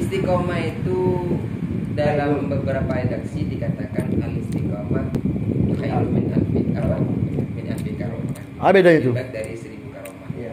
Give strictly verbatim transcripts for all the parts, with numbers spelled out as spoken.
Istiqomah itu dalam beberapa redaksi dikatakan al istiqomah khairun min alfi apa min alfi karomah. Apa bedanya itu? Lebih baik dari seribu karomah. Iya.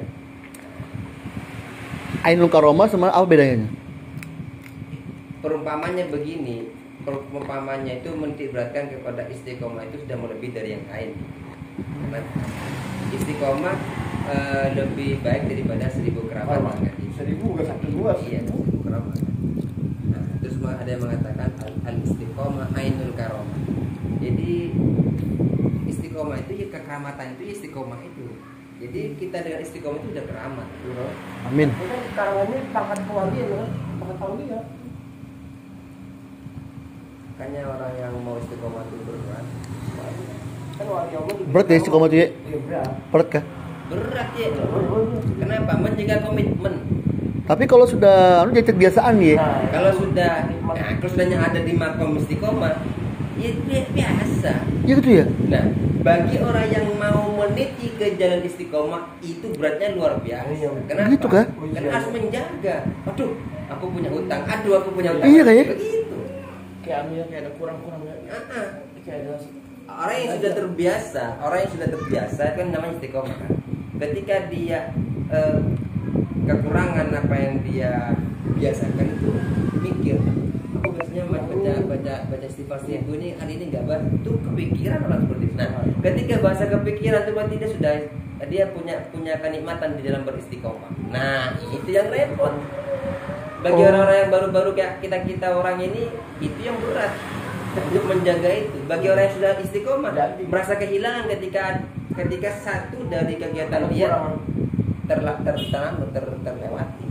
Ainul karomah sama apa bedanya? Perumpamannya begini, perumpamannya itu menitikberatkan kepada istiqomah itu sudah lebih dari yang lain. Karena istiqomah e, lebih baik daripada seribu keramat. Seribu bukan satu dua. Iya, seribu keramat. Nah, terus ada yang mengatakan al istiqomah ainul karomah. Jadi istiqomah itu ya kekeramatan itu istiqomah itu. Jadi kita dengan istiqomah itu udah keramat. Amin. Itu kan sekarang ini pangkat kewalian kan, pangkat aulia. Makanya orang yang mau istiqomah itu berat. Kan wali Allah juga. Berat ya istiqomah itu ya? Iya berat. Berat kah? Berat ya. Kenapa? Menjaga komitmen. Tapi kalau sudah anu jadi kebiasaan ya. Nah, Kalau sudah, nah, kalau sudahnya ada di makom istiqomah, ya bi- biasa. Ya gitu ya. Nah, bagi orang yang mau meniti ke jalan istiqomah itu beratnya luar biasa. Iya. Kenapa? Gitu kah? Karena harus menjaga. Aduh, aku punya hutang. Aduh, aku punya hutang. Iya, kayak? Begitu. kayak anu ya, kayak ada kurang-kurangnya. Ah-ah. Kayak ada Orang yang sudah terbiasa, orang yang sudah terbiasa kan namanya istiqomah kan. Ketika dia eh, kekurangan apa yang dia biasakan itu mikir. Aku biasanya baca baca baca istighfar setiap ini hari ini nggak bahas itu kepikiran orang seperti itu. Nah, ketika bahasa kepikiran itu berarti dia sudah dia punya punya kenikmatan di dalam beristiqomah. Nah, itu yang repot. Bagi Oh. orang-orang yang baru-baru kayak kita-kita orang ini itu yang berat untuk menjaga itu. Bagi orang yang sudah istiqomah merasa kehilangan ketika ketika satu dari kegiatan dia terla ter, ter, ter, terlewati.